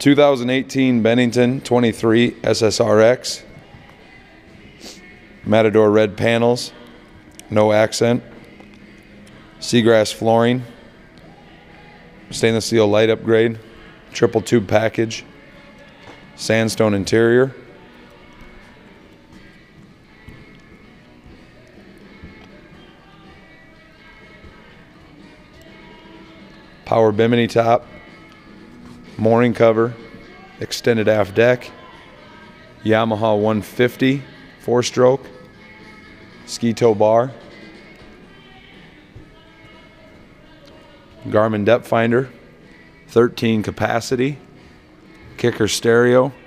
2018 Bennington 23 SSRX. Matador red panels, no accent. Seagrass flooring. Stainless steel light upgrade. Triple tube package. Sandstone interior. Power bimini top. Mooring cover. Extended aft deck. Yamaha 150 4-stroke. Ski tow bar. Garmin Depthfinder. 13 capacity. Kicker stereo.